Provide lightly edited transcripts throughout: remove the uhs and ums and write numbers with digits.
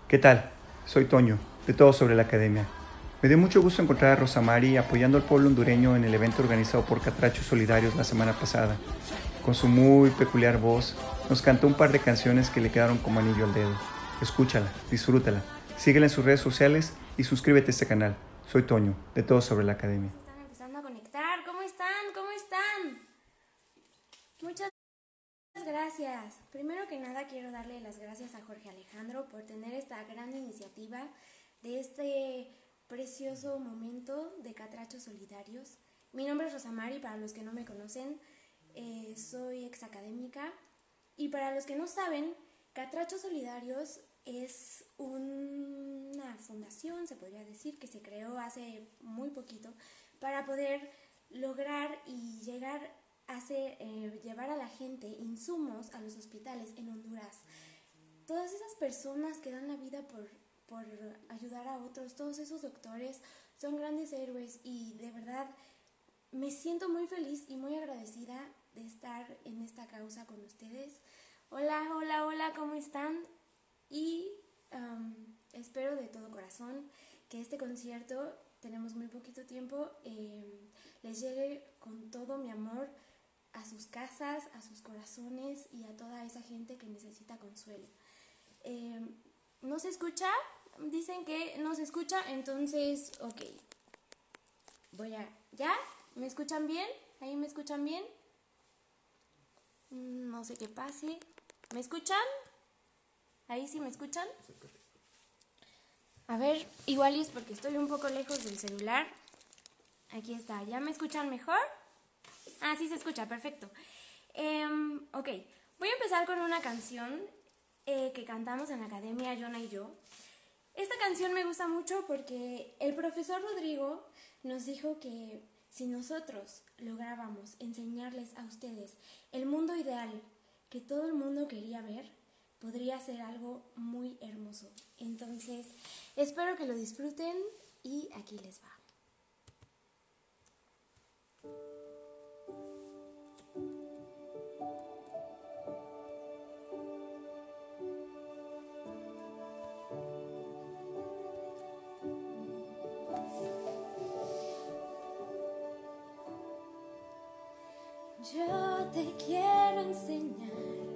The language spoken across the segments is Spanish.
¿Qué tal? Soy Toño, de Todo sobre la Academia. Me dio mucho gusto encontrar a Rosa Mari apoyando al pueblo hondureño en el evento organizado por Catrachos Solidarios la semana pasada. Con su muy peculiar voz, nos cantó un par de canciones que le quedaron como anillo al dedo. Escúchala, disfrútala, síguela en sus redes sociales y suscríbete a este canal. Soy Toño, de Todo sobre la Academia. Se están empezando a conectar. ¿Cómo están? ¿Cómo están? Muchas gracias. Primero que nada quiero darle las gracias a Jorge Alejandro por tener esta gran iniciativa de este precioso momento de Catrachos Solidarios. Mi nombre es Rosa Mari, para los que no me conocen, soy exacadémica. Y para los que no saben, Catrachos Solidarios es una fundación, se podría decir, que se creó hace muy poquito para poder lograr y llegar a llevar a la gente insumos a los hospitales en Honduras. Todas esas personas que dan la vida por ayudar a otros, todos esos doctores son grandes héroes y de verdad me siento muy feliz y muy agradecida de estar en esta causa con ustedes. Hola, hola, hola, ¿cómo están? Y espero de todo corazón que este concierto, tenemos muy poquito tiempo, les llegue con todo mi amor a sus casas, a sus corazones y a toda esa gente que necesita consuelo. ¿No se escucha? Dicen que no se escucha, entonces, ok. ¿Ya? ¿Me escuchan bien? ¿Ahí me escuchan bien? No sé qué pase. ¿Me escuchan? ¿Ahí sí me escuchan? A ver, igual es porque estoy un poco lejos del celular. Aquí está. ¿Ya me escuchan mejor? Ah, sí se escucha, perfecto. Ok, voy a empezar con una canción que cantamos en la academia, Jonah y yo. Esta canción me gusta mucho porque el profesor Rodrigo nos dijo que si nosotros lográbamos enseñarles a ustedes el mundo ideal que todo el mundo quería ver, podría ser algo muy hermoso. Entonces, espero que lo disfruten y aquí les va. Yo te quiero enseñar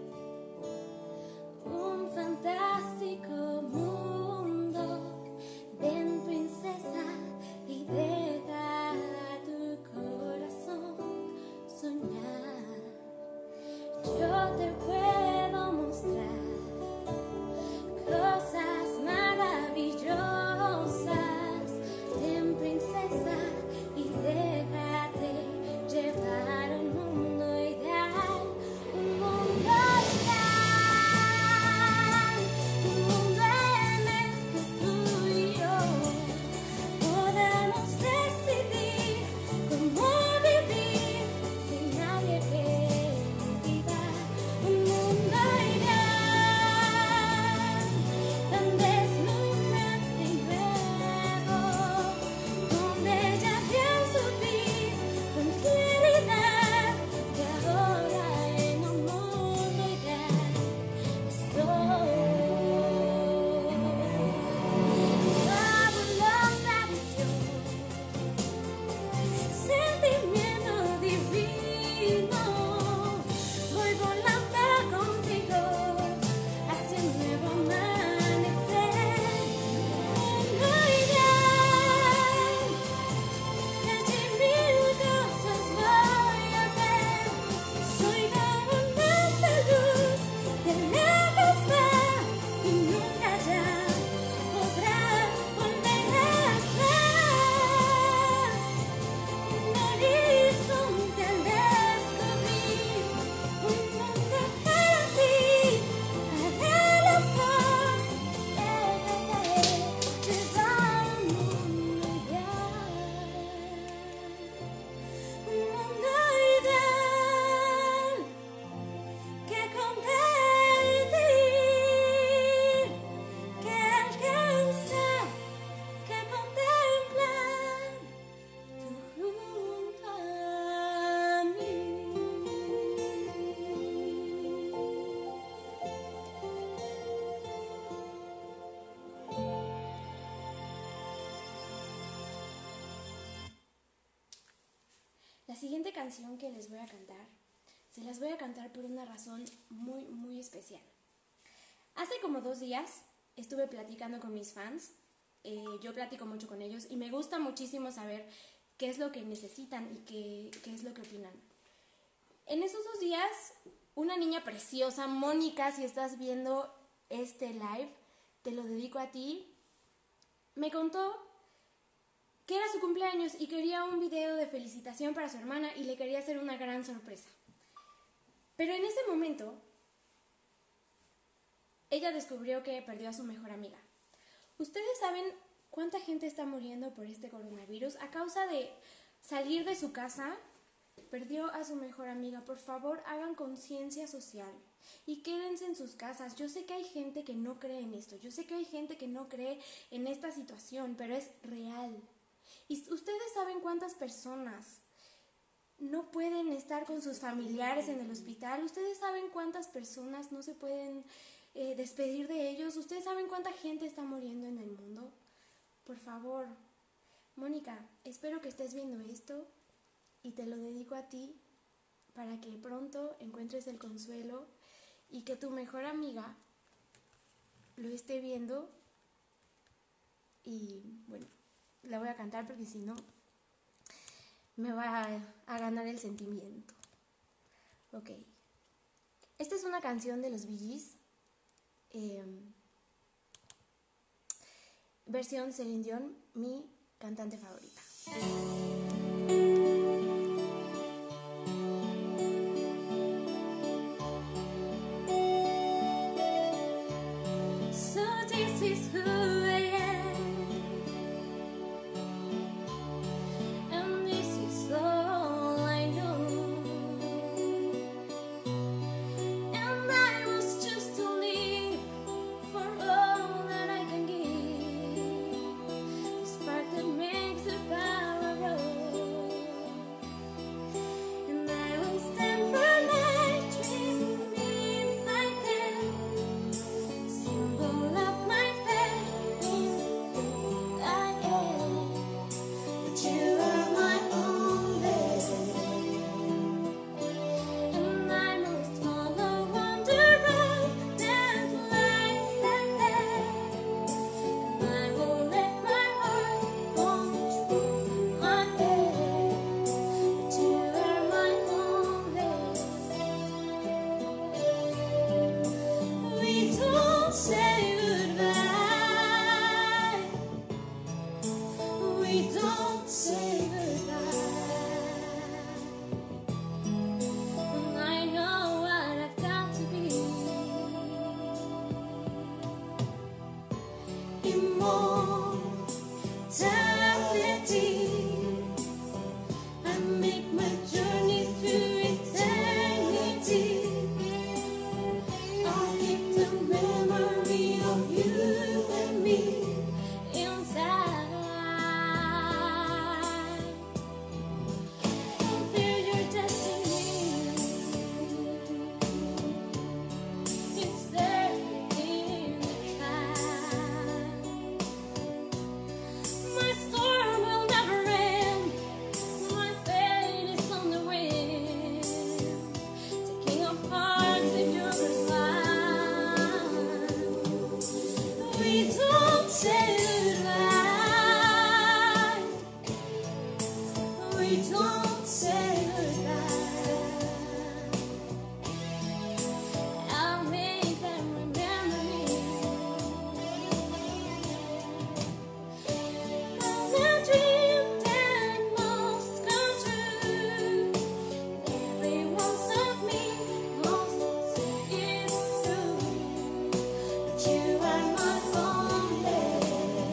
un fantástico mundo. Ven, princesa, y deja a tu corazón soñar. Yo te puedo mostrar cosas maravillosas. Ven, princesa, y déjate llevar al mundo La siguiente canción que les voy a cantar, se las voy a cantar por una razón muy, muy especial. Hace como 2 días estuve platicando con mis fans, yo platico mucho con ellos y me gusta muchísimo saber qué es lo que necesitan y qué es lo que opinan. En esos 2 días, una niña preciosa, Mónica, si estás viendo este live, te lo dedico a ti, me contó que era su cumpleaños y quería un video de felicitación para su hermana y le quería hacer una gran sorpresa. Pero en ese momento, ella descubrió que perdió a su mejor amiga. ¿Ustedes saben cuánta gente está muriendo por este coronavirus? A causa de salir de su casa, perdió a su mejor amiga. Por favor, hagan conciencia social y quédense en sus casas. Yo sé que hay gente que no cree en esto, yo sé que hay gente que no cree en esta situación, pero es real. Y ustedes saben cuántas personas no pueden estar con sus familiares en el hospital. Ustedes saben cuántas personas no se pueden despedir de ellos. Ustedes saben cuánta gente está muriendo en el mundo. Por favor, Mónica, espero que estés viendo esto y te lo dedico a ti para que pronto encuentres el consuelo y que tu mejor amiga lo esté viendo. Y bueno, la voy a cantar porque si no me va a ganar el sentimiento. Ok. Esta es una canción de los Bee Gees, versión Celine Dion, mi cantante favorita. So this is who I am, and this is all I know, and I was just to live for all that I can give, the spark that makes the power grow, and I will stand for my dream if I can, symbol of my faith in who I am, but you are my only, and I must follow on the road that lies ahead, and I will let my heart control my head, but you are my only. We don't say goodbye, we don't say goodbye, and I know what I've got to be. Immortality, I make my journey through eternity. I'll keep the memory of you and me inside. Fulfill your destiny, it's there in the time. My storm will never end, my fate is on the wind, taking apart the yours line. We don't say goodbye, we don't say goodbye, I'll make them remember me. From a dream that must come true, every once of me must see it through, but you are my only,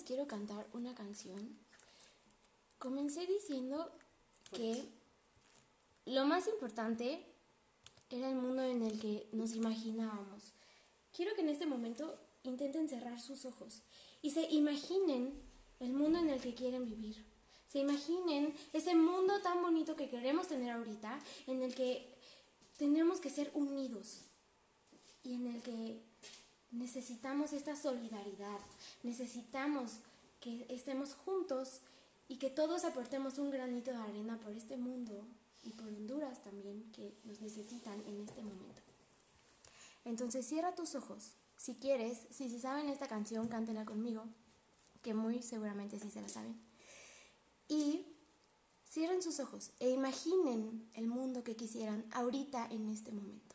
quiero cantar una canción. Comencé diciendo que lo más importante era el mundo en el que nos imaginábamos. Quiero que en este momento intenten cerrar sus ojos y se imaginen el mundo en el que quieren vivir. Se imaginen ese mundo tan bonito que queremos tener ahorita, en el que tenemos que ser unidos y en el que necesitamos esta solidaridad, necesitamos que estemos juntos y que todos aportemos un granito de arena por este mundo y por Honduras también, que nos necesitan en este momento. Entonces cierra tus ojos. Si quieres, si se saben esta canción, cántela conmigo, que muy seguramente sí se la saben. Y cierren sus ojos e imaginen el mundo que quisieran ahorita en este momento.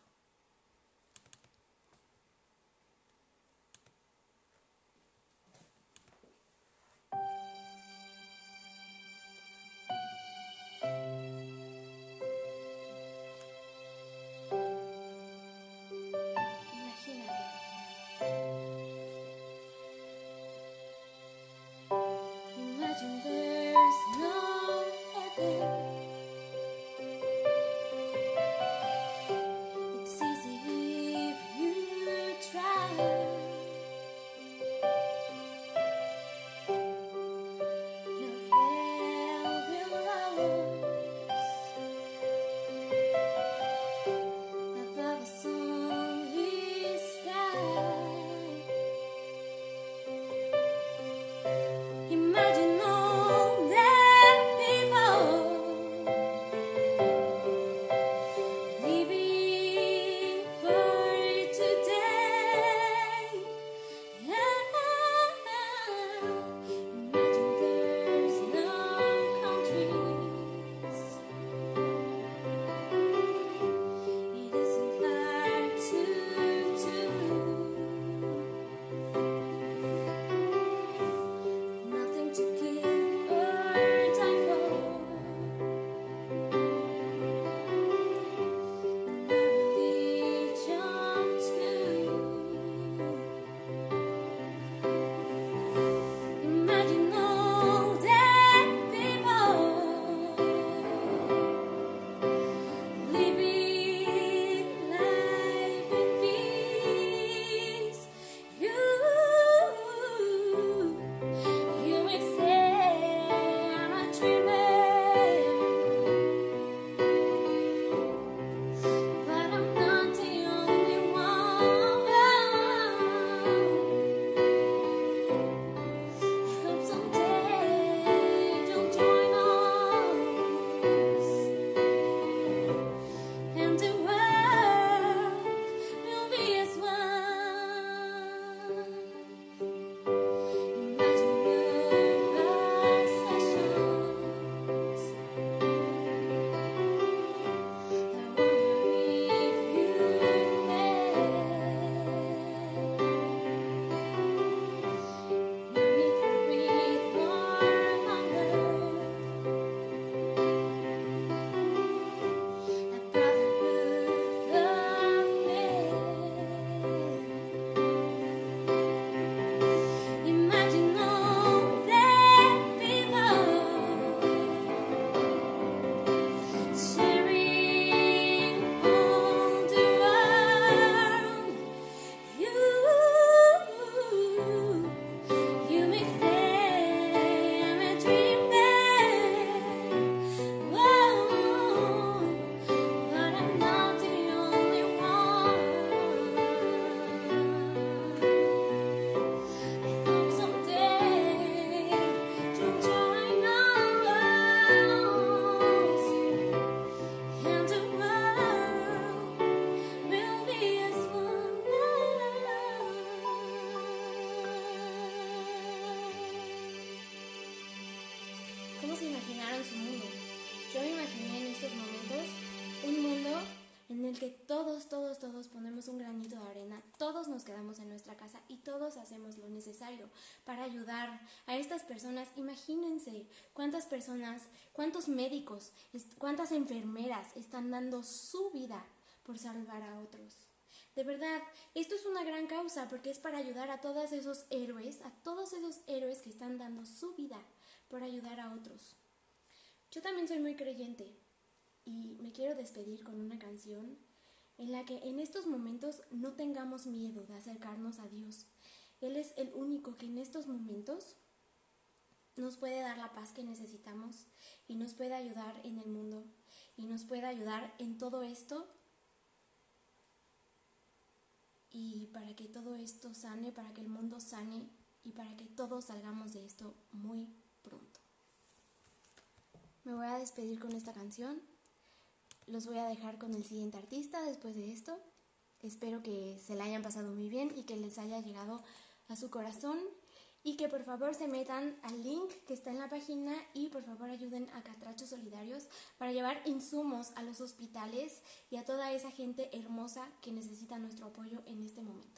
Imagine there's no heaven. It's easy if you try. No hell below us above a sunny sky. Imagine all that people living for today. Imagine there's no countries. It isn't hard to do. Nothing to kill or die for. No religion too. Imagine all that people living life in peace. You may say I'm a dreamer, but I'm not the only one. I hope someday you'll join us, and the world will be as one. Imagine world sessions. I wonder if you no need to breathe more longer. A brotherhood of men. Imagine all that people sharing all the world. You may say I'm a dreamer, but I'm not the only one. I hope someday you'll join us, and the world will be as one. ¿Cómo se imaginaron su mundo? Yo me imaginé en estos momentos un mundo en el que todos ponemos un granito de arena, todos nos quedamos en nuestra casa y todos hacemos lo necesario para ayudar a estas personas. Imagínense cuántas personas, cuántos médicos, cuántas enfermeras están dando su vida por salvar a otros. De verdad, esto es una gran causa porque es para ayudar a todos esos héroes que están dando su vida por ayudar a otros. Yo también soy muy creyente y me quiero despedir con una canción en la que en estos momentos no tengamos miedo de acercarnos a Dios. Él es el único que en estos momentos nos puede dar la paz que necesitamos y nos puede ayudar en el mundo y nos puede ayudar en todo esto, y para que todo esto sane, para que el mundo sane y para que todos salgamos de esto muy pronto. Me voy a despedir con esta canción. Los voy a dejar con el siguiente artista después de esto. Espero que se la hayan pasado muy bien y que les haya llegado a su corazón. Y que por favor se metan al link que está en la página y por favor ayuden a Catrachos Solidarios para llevar insumos a los hospitales y a toda esa gente hermosa que necesita nuestro apoyo en este momento.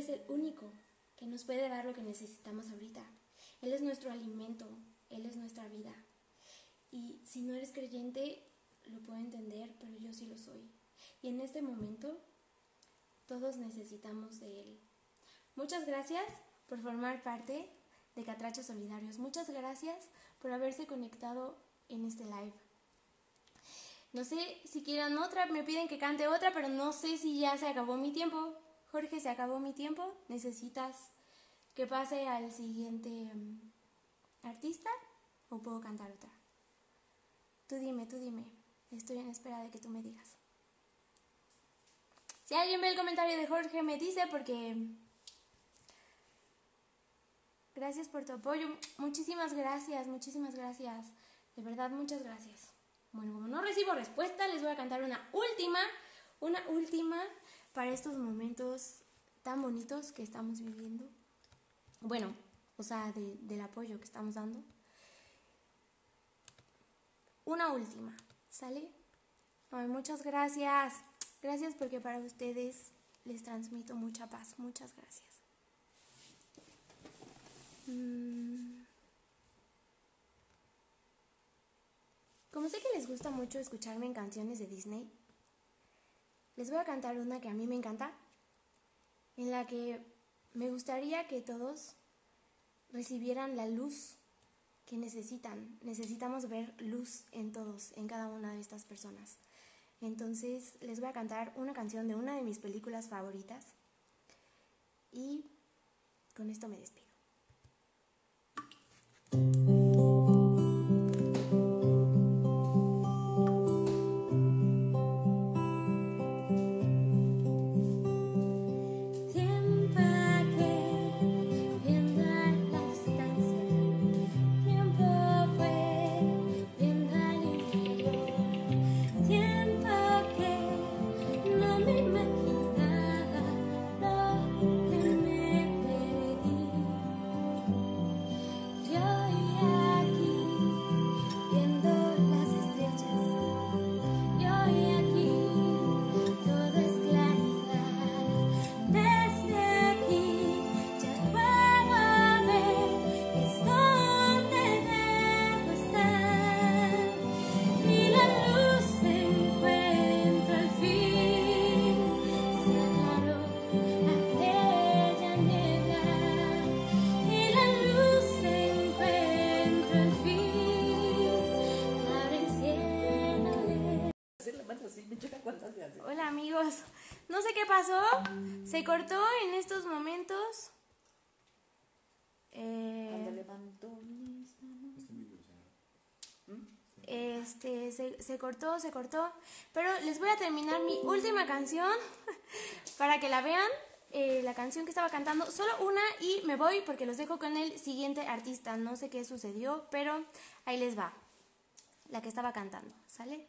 es el único que nos puede dar lo que necesitamos ahorita. Él es nuestro alimento, Él es nuestra vida. Y si no eres creyente, lo puedo entender, pero yo sí lo soy. Y en este momento, todos necesitamos de Él. Muchas gracias por formar parte de Catrachos Solidarios. Muchas gracias por haberse conectado en este live. No sé si quieran otra, me piden que cante otra, pero no sé si ya se acabó mi tiempo. Jorge, ¿se acabó mi tiempo? ¿Necesitas que pase al siguiente artista o puedo cantar otra? Tú dime. Estoy en espera de que tú me digas. Si alguien ve el comentario de Jorge, me dice, porque gracias por tu apoyo. Muchísimas gracias. De verdad, muchas gracias. Bueno, como no recibo respuesta, les voy a cantar una última para estos momentos tan bonitos que estamos viviendo. Bueno, o sea, del apoyo que estamos dando. Una última, ¿sale? Ay, muchas gracias. Gracias porque para ustedes les transmito mucha paz. Muchas gracias. Como sé que les gusta mucho escucharme en canciones de Disney, les voy a cantar una que a mí me encanta, en la que me gustaría que todos recibieran la luz que necesitan. Necesitamos ver luz en todos, en cada una de estas personas. Entonces les voy a cantar una canción de una de mis películas favoritas y con esto me despido. Hola amigos, no sé qué pasó, se cortó en estos momentos. Se cortó, pero les voy a terminar mi última canción para que la vean. La canción que estaba cantando, solo una y me voy porque los dejo con el siguiente artista. No sé qué sucedió, pero ahí les va. La que estaba cantando, ¿sale?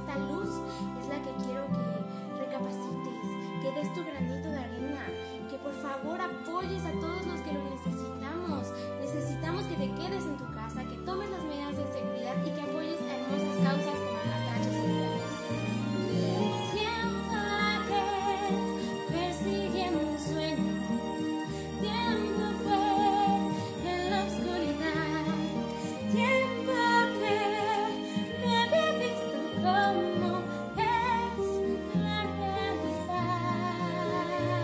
esta luz es la que quiero que recapacites, que des tu granito de arena, que por favor apoyes a todos los que lo necesitamos. Necesitamos que te quedes en tu casa, que tomes las medidas de seguridad y que apoyes a hermosas causas como Catrachos Solidarios. Tiempo que persiguiendo un sueño, tiempo fue en la oscuridad, tiempo que me había visto como es la realidad.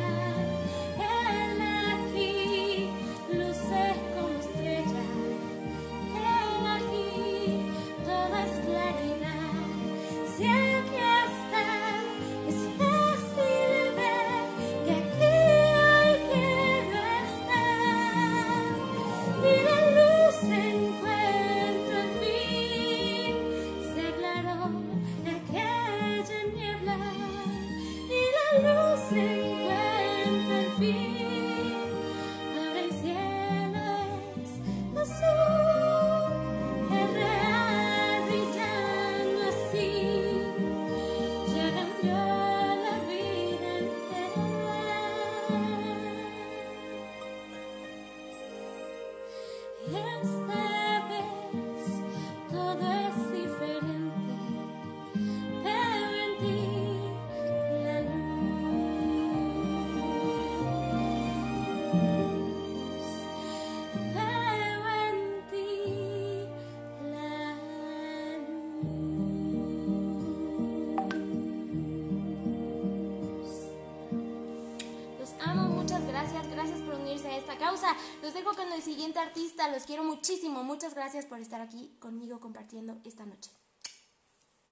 Él aquí luce como estrella, él aquí toda es claridad. Si aquí está, es fácil ver que aquí hoy quiero estar. Y la luz encuentro al fin, se aclaró aquella niebla. Y la luz encuentra al fin, ahora el cielo es azul, es real brillando así, ya cambió la vida entera. Esta vez todo es diferente, veo en ti la luz, veo en ti la luz. Los amo, muchas gracias, gracias por unirse a esta causa. Los dejo con el siguiente artista, los quiero muchísimo, muchas gracias por estar aquí conmigo compartiendo esta noche.